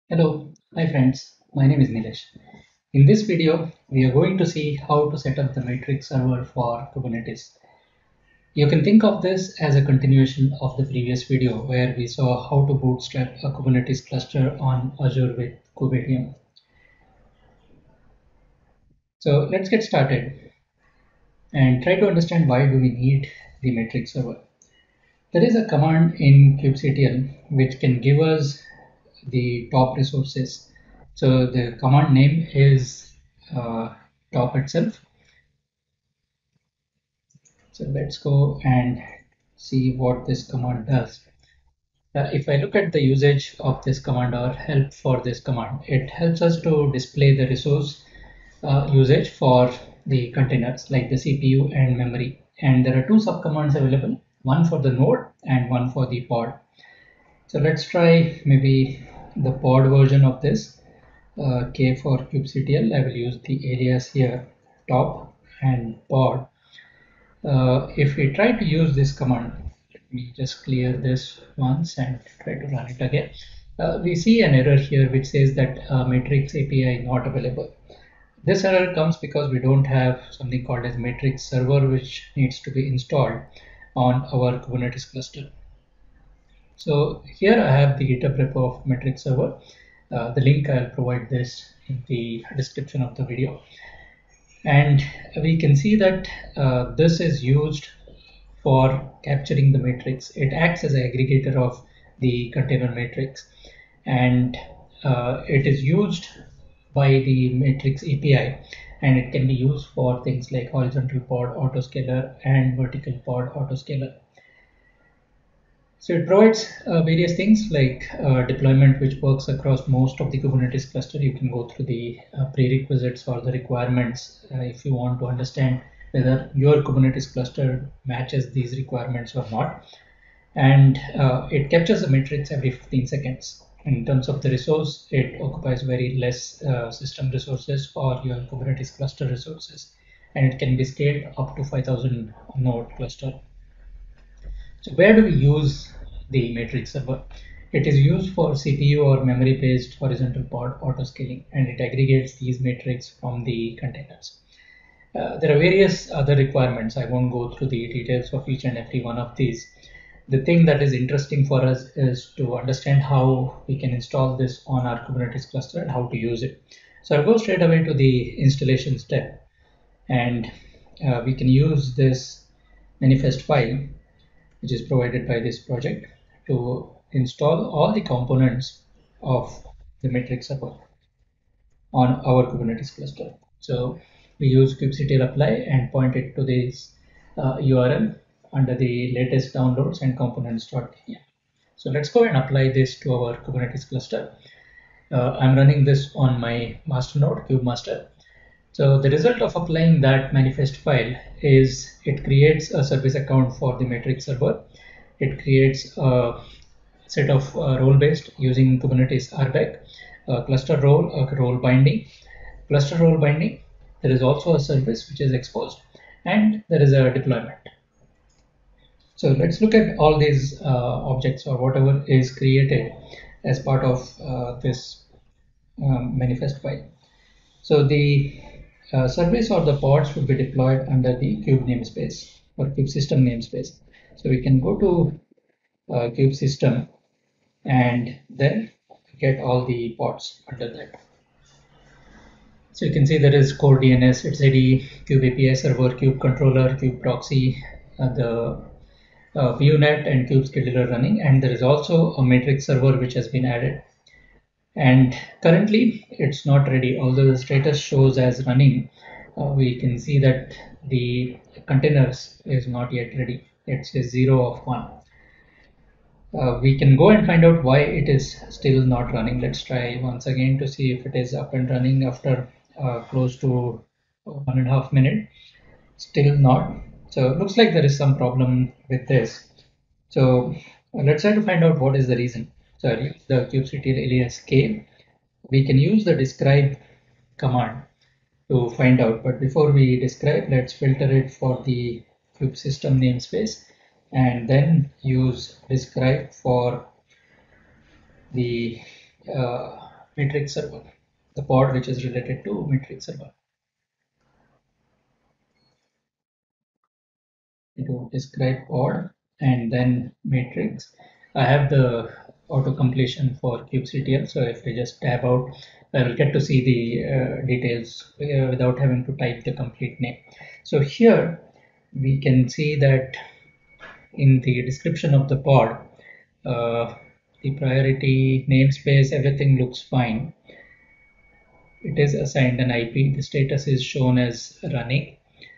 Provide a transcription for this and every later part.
Hello, hi friends, my name is Nilesh. In this video, we are going to see how to set up the metric server for Kubernetes. You can think of this as a continuation of the previous video where we saw how to bootstrap a Kubernetes cluster on Azure with kubeadm. So let's get started and try to understand why do we need the metric server. There is a command in kubectl which can give us the top resources. So the command name is top itself. So let's go and see what this command does. If I look at the usage of this command or help for this command, it helps us to display the resource usage for the containers like the CPU and memory. And there are two subcommands available, one for the node and one for the pod. So let's try maybe the pod version of this. K for kubectl, I will use the alias here, top and pod. If we try to use this command, let me just clear this once and try to run it again. We see an error here which says that matrix API not available. This error comes because we don't have something called as matrix server which needs to be installed on our Kubernetes cluster. So here I have the GitHub repo of matrix server. The link I'll provide this in the description of the video. And we can see that this is used for capturing the matrix. It acts as an aggregator of the container matrix, and it is used by the matrix API, and it can be used for things like horizontal pod autoscaler and vertical pod autoscaler. So it provides various things like deployment, which works across most of the Kubernetes cluster. You can go through the prerequisites or the requirements if you want to understand whether your Kubernetes cluster matches these requirements or not. And it captures the metrics every 15 seconds. In terms of the resource, it occupies very less system resources or your Kubernetes cluster resources. And it can be scaled up to 5,000 node cluster. So where do we use the matrix server? It is used for CPU or memory-based horizontal pod autoscaling, and it aggregates these metrics from the containers. There are various other requirements. I won't go through the details of each and every one of these. The thing that is interesting for us is to understand how we can install this on our Kubernetes cluster and how to use it. So I'll go straight away to the installation step, and we can use this manifest file which is provided by this project to install all the components of the metric server on our Kubernetes cluster. So we use kubectl apply and point it to this URL under the latest downloads and components.dm. So let's go and apply this to our Kubernetes cluster. I'm running this on my master node, kubemaster. So the result of applying that manifest file is it creates a service account for the metric server. It creates a set of role-based using Kubernetes RBAC, cluster role, a role binding, cluster role binding. There is also a service which is exposed, and there is a deployment. So let's look at all these objects or whatever is created as part of this manifest file. So the service or the pods will be deployed under the kube namespace or kube system namespace. So we can go to kube system and then get all the pods under that. So you can see there is core DNS, etcd, kube API server, kube controller, kube proxy, the VNet and kube scheduler running, and there is also a matrix server which has been added. And currently it's not ready, although the status shows as running. We can see that the containers is not yet ready. It says 0 of 1. We can go and find out why it is still not running. Let's try once again to see if it is up and running after close to 1.5 minutes. Still not. So it looks like there is some problem with this. So let's try to find out what is the reason. So I'll use the kubectl alias k. We can use the describe command to find out, but before we describe, let's filter it for the kube system namespace and then use describe for the matrix server, the pod which is related to matrix server. To describe pod and then matrix. I have the auto completion for kubectl, so if I just tab out, I will get to see the details without having to type the complete name. So here we can see that in the description of the pod, uh, the priority namespace, everything looks fine. It is assigned an IP. The status is shown as running.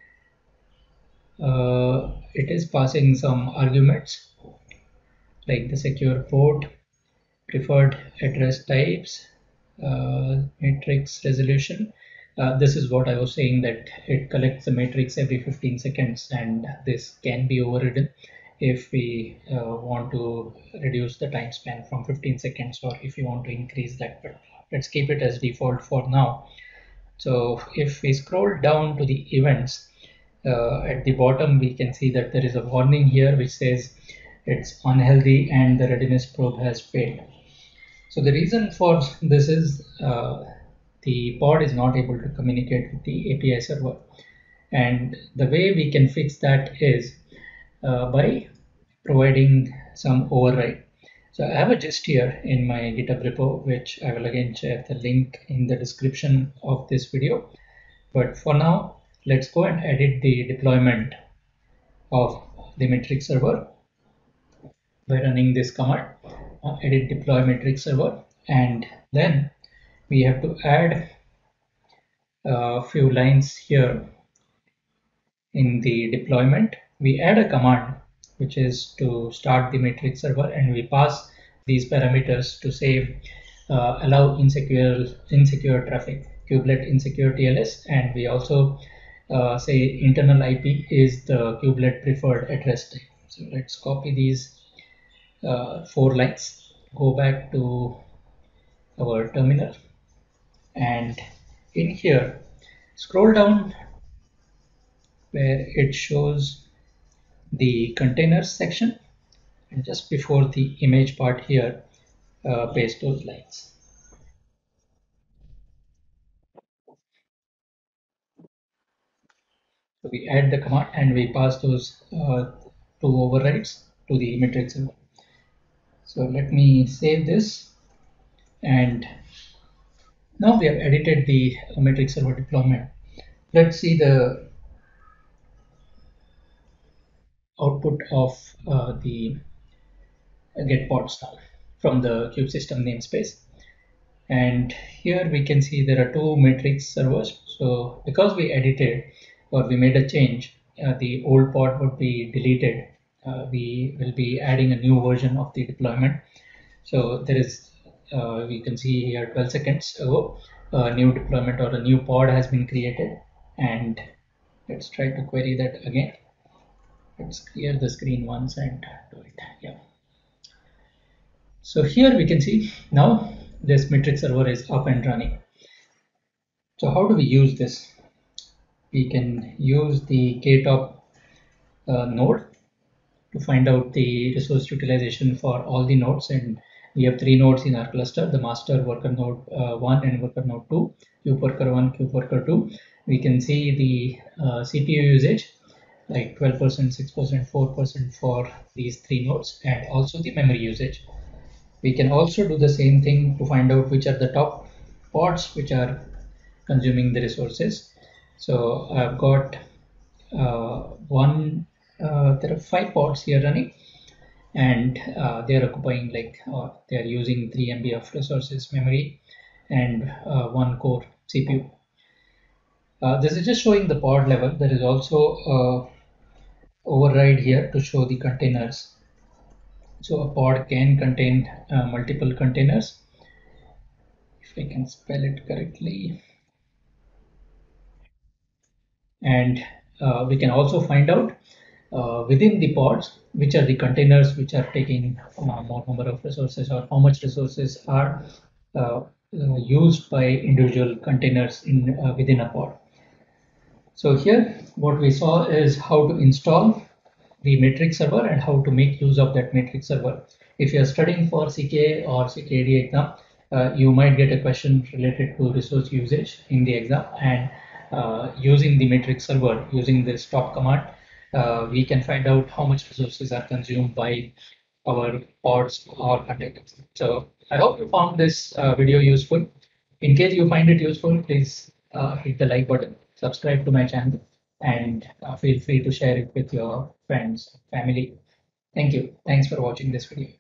It is passing some arguments like the secure port, preferred address types, matrix resolution. This is what I was saying, that it collects the matrix every 15 seconds, and this can be overridden if we want to reduce the time span from 15 seconds, or if you want to increase that, but let's keep it as default for now. So if we scroll down to the events, at the bottom we can see that there is a warning here which says it's unhealthy and the readiness probe has failed. So the reason for this is the pod is not able to communicate with the API server, and the way we can fix that is by providing some override. So I have a gist here in my GitHub repo, which I will again share the link in the description of this video. But for now, let's go and edit the deployment of the metric server by running this command, edit deploy metric server, and then we have to add a few lines here in the deployment. We add a command which is to start the metric server, and we pass these parameters to say allow insecure traffic, kubelet insecure TLS, and we also say internal IP is the kubelet preferred address type. So let's copy these 4 lines, go back to our terminal, and in here scroll down where it shows the containers section, and just before the image part here, paste those lines. So we add the command and we pass those two overrides to the metric server. So let me save this, and now we have edited the metric server deployment. Let's see the output of the get pods now from the kube system namespace. And here we can see there are two matrix servers. So because we edited or we made a change, the old pod would be deleted. We will be adding a new version of the deployment. So there is, we can see here 12 seconds ago, a new deployment or a new pod has been created. And let's try to query that again. Let's clear the screen once and do it. Yeah. So here we can see now this metric server is up and running. So how do we use this? We can use the KTop node to find out the resource utilization for all the nodes, and we have 3 nodes in our cluster: the master, worker node 1 and worker node 2, kube worker 1, kube worker 2. We can see the CPU usage like 12%, 6%, 4% for these 3 nodes, and also the memory usage. We can also do the same thing to find out which are the top pods which are consuming the resources. So I've got there are 5 pods here running, and they are occupying they are using 3 MB of resources memory and 1 core CPU. This is just showing the pod level. There is also override here to show the containers. So a pod can contain multiple containers, if I can spell it correctly. And we can also find out within the pods which are the containers which are taking more number of resources, or how much resources are used by individual containers in within a pod. So here what we saw is how to install the metric server and how to make use of that metric server. If you are studying for CKA or CKAD exam, you might get a question related to resource usage in the exam, and using the metric server, using this stop command, we can find out how much resources are consumed by our pods or containers. So I hope you found this video useful. In case you find it useful, please hit the like button, subscribe to my channel, and feel free to share it with your friends, family. Thank you. Thanks for watching this video.